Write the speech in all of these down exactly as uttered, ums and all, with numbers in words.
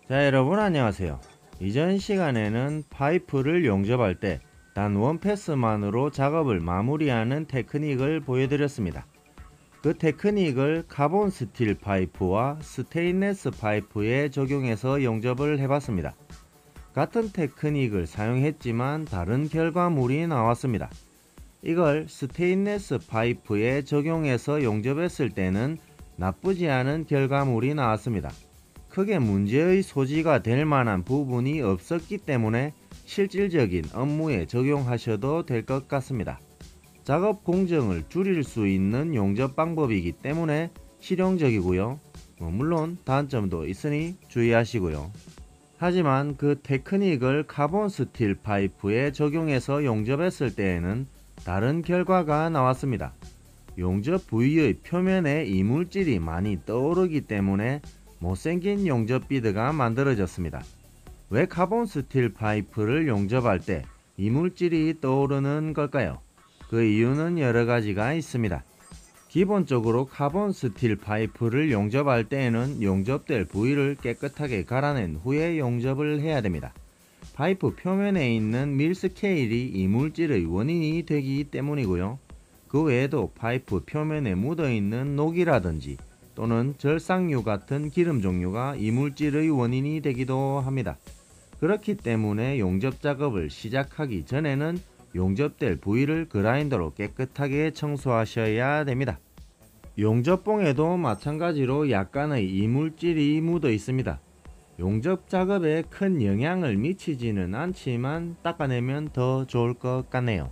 자, 여러분 안녕하세요. 이전 시간에는 파이프를 용접할 때 단 원 패스만으로 작업을 마무리하는 테크닉을 보여드렸습니다. 그 테크닉을 카본 스틸 파이프와 스테인레스 파이프에 적용해서 용접을 해봤습니다. 같은 테크닉을 사용했지만 다른 결과물이 나왔습니다. 이걸 스테인레스 파이프에 적용해서 용접했을 때는 나쁘지 않은 결과물이 나왔습니다. 크게 문제의 소지가 될 만한 부분이 없었기 때문에 실질적인 업무에 적용하셔도 될 것 같습니다. 작업 공정을 줄일 수 있는 용접 방법이기 때문에 실용적이고요. 뭐 물론 단점도 있으니 주의하시고요. 하지만 그 테크닉을 카본 스틸 파이프에 적용해서 용접했을 때에는 다른 결과가 나왔습니다. 용접 부위의 표면에 이물질이 많이 떠오르기 때문에 못생긴 용접 비드가 만들어졌습니다. 왜 카본 스틸 파이프를 용접할 때 이물질이 떠오르는 걸까요? 그 이유는 여러 가지가 있습니다. 기본적으로 카본 스틸 파이프를 용접할 때에는 용접될 부위를 깨끗하게 갈아낸 후에 용접을 해야 됩니다. 파이프 표면에 있는 밀 스케일이 이물질의 원인이 되기 때문이고요. 그 외에도 파이프 표면에 묻어있는 녹이라든지 또는 절삭유 같은 기름 종류가 이물질의 원인이 되기도 합니다. 그렇기 때문에 용접 작업을 시작하기 전에는 용접될 부위를 그라인더로 깨끗하게 청소하셔야 됩니다. 용접봉에도 마찬가지로 약간의 이물질이 묻어 있습니다. 용접 작업에 큰 영향을 미치지는 않지만 닦아내면 더 좋을 것 같네요.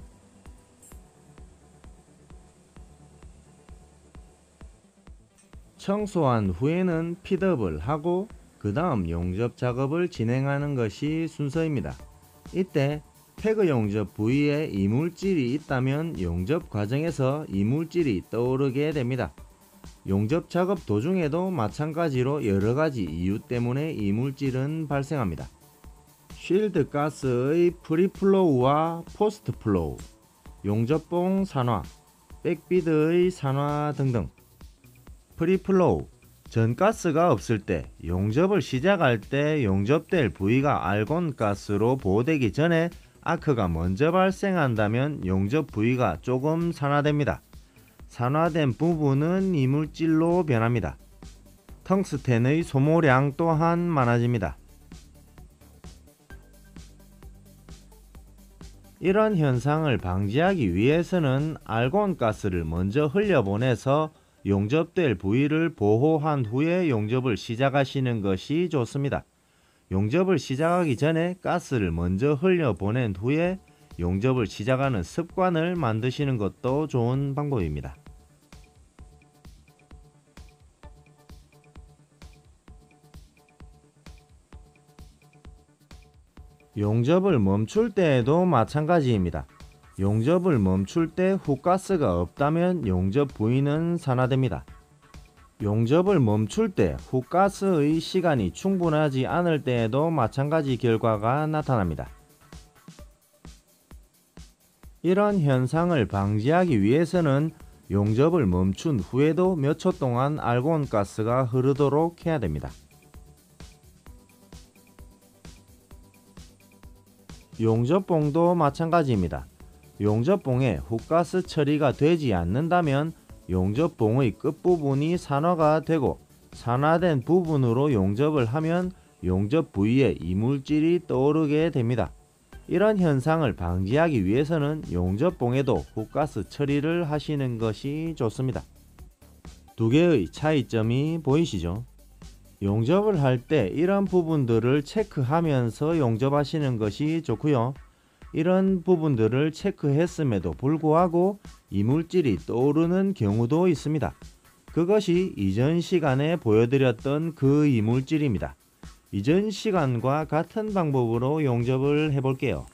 청소한 후에는 핏업을 하고 그 다음 용접 작업을 진행하는 것이 순서입니다. 이때 태그 용접 부위에 이물질이 있다면 용접 과정에서 이물질이 떠오르게 됩니다. 용접 작업 도중에도 마찬가지로 여러가지 이유 때문에 이물질은 발생합니다. 쉴드 가스의 프리플로우와 포스트플로우, 용접봉 산화, 백비드의 산화 등등. 프리플로우, 전가스가 없을 때 용접을 시작할 때 용접될 부위가 알곤 가스로 보호되기 전에 아크가 먼저 발생한다면 용접 부위가 조금 산화됩니다. 산화된 부분은 이물질로 변합니다. 텅스텐의 소모량 또한 많아집니다. 이런 현상을 방지하기 위해서는 알곤 가스를 먼저 흘려보내서 용접될 부위를 보호한 후에 용접을 시작하시는 것이 좋습니다. 용접을 시작하기 전에 가스를 먼저 흘려보낸 후에 용접을 시작하는 습관을 만드시는 것도 좋은 방법입니다. 용접을 멈출 때에도 마찬가지입니다. 용접을 멈출 때 훅가스가 없다면 용접 부위는 산화됩니다. 용접을 멈출 때 훅가스의 시간이 충분하지 않을 때에도 마찬가지 결과가 나타납니다. 이런 현상을 방지하기 위해서는 용접을 멈춘 후에도 몇 초 동안 알곤 가스가 흐르도록 해야 됩니다. 용접봉도 마찬가지입니다. 용접봉에 훅가스 처리가 되지 않는다면 용접봉의 끝부분이 산화가 되고 산화된 부분으로 용접을 하면 용접 부위에 이물질이 떠오르게 됩니다. 이런 현상을 방지하기 위해서는 용접봉에도 훅가스 처리를 하시는 것이 좋습니다. 두 개의 차이점이 보이시죠? 용접을 할 때 이런 부분들을 체크하면서 용접하시는 것이 좋고요. 이런 부분들을 체크했음에도 불구하고 이물질이 떠오르는 경우도 있습니다. 그것이 이전 시간에 보여드렸던 그 이물질입니다. 이전 시간과 같은 방법으로 용접을 해볼게요.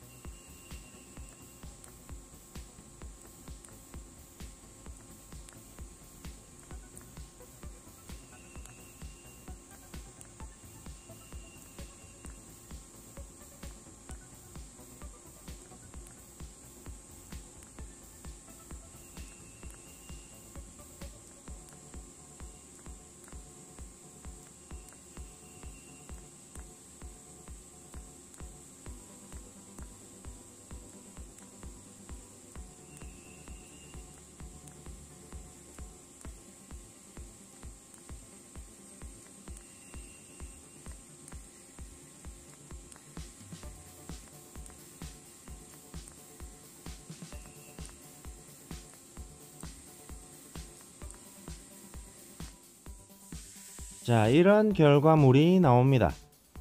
자, 이런 결과물이 나옵니다.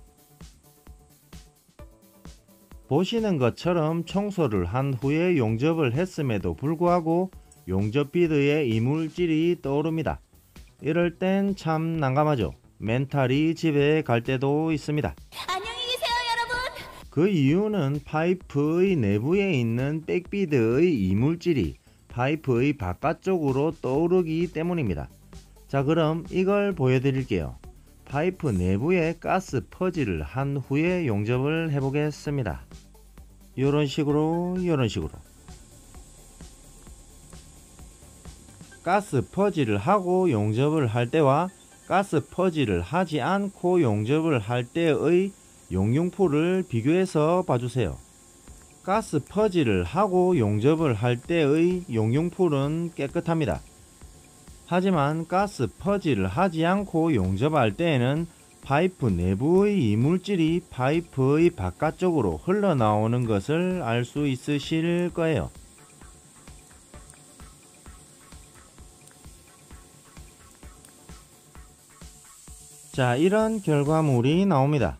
보시는 것처럼 청소를 한 후에 용접을 했음에도 불구하고 용접 비드에 이물질이 떠오릅니다. 이럴 땐 참 난감하죠. 멘탈이 집에 갈 때도 있습니다. 안녕히 계세요, 여러분. 그 이유는 파이프의 내부에 있는 백비드의 이물질이 파이프의 바깥쪽으로 떠오르기 때문입니다. 자, 그럼 이걸 보여드릴게요. 파이프 내부에 가스 퍼지를 한 후에 용접을 해보겠습니다. 이런 식으로 이런 식으로 가스 퍼지를 하고 용접을 할 때와 가스 퍼지를 하지 않고 용접을 할 때의 용융풀을 비교해서 봐주세요. 가스 퍼지를 하고 용접을 할 때의 용융풀은 깨끗합니다. 하지만 가스 퍼지를 하지 않고 용접할 때에는 파이프 내부의 이물질이 파이프의 바깥쪽으로 흘러나오는 것을 알 수 있으실 거예요. 자, 이런 결과물이 나옵니다.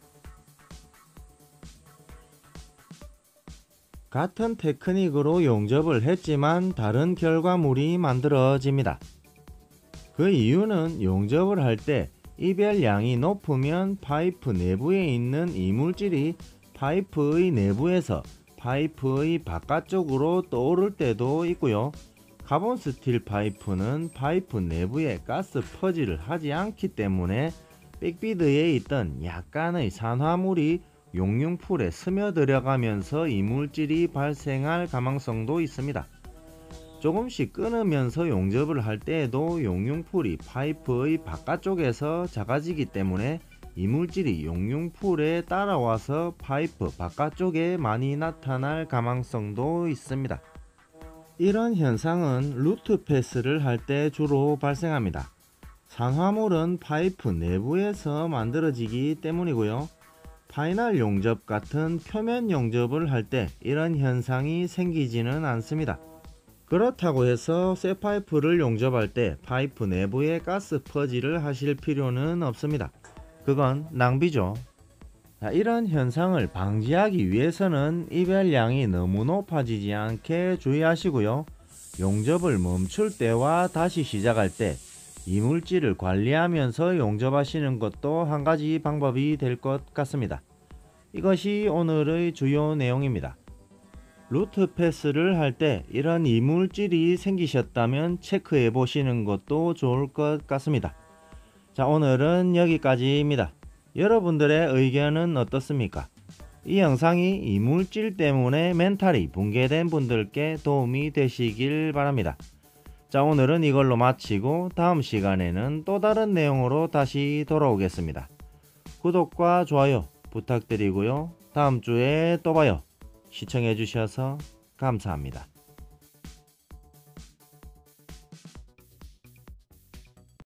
같은 테크닉으로 용접을 했지만 다른 결과물이 만들어집니다. 그 이유는 용접을 할 때 이별량이 높으면 파이프 내부에 있는 이물질이 파이프의 내부에서 파이프의 바깥쪽으로 떠오를 때도 있고요. 카본 스틸 파이프는 파이프 내부에 가스 퍼지를 하지 않기 때문에 백비드에 있던 약간의 산화물이 용융풀에 스며들어가면서 이물질이 발생할 가망성도 있습니다. 조금씩 끊으면서 용접을 할 때에도 용융풀이 파이프의 바깥쪽에서 작아지기 때문에 이물질이 용융풀에 따라와서 파이프 바깥쪽에 많이 나타날 가망성도 있습니다. 이런 현상은 루트 패스를 할 때 주로 발생합니다. 산화물은 파이프 내부에서 만들어지기 때문이고요. 파이널 용접 같은 표면 용접을 할 때 이런 현상이 생기지는 않습니다. 그렇다고 해서 새 파이프를 용접할 때 파이프 내부에 가스 퍼지를 하실 필요는 없습니다. 그건 낭비죠. 자, 이런 현상을 방지하기 위해서는 이별량이 너무 높아지지 않게 주의하시고요. 용접을 멈출 때와 다시 시작할 때 이물질을 관리하면서 용접하시는 것도 한 가지 방법이 될 것 같습니다. 이것이 오늘의 주요 내용입니다. 루트 패스를 할 때 이런 이물질이 생기셨다면 체크해 보시는 것도 좋을 것 같습니다. 자, 오늘은 여기까지입니다. 여러분들의 의견은 어떻습니까? 이 영상이 이물질 때문에 멘탈이 붕괴된 분들께 도움이 되시길 바랍니다. 자, 오늘은 이걸로 마치고 다음 시간에는 또 다른 내용으로 다시 돌아오겠습니다. 구독과 좋아요 부탁드리고요. 다음 주에 또 봐요. 시청해 주셔서 감사합니다.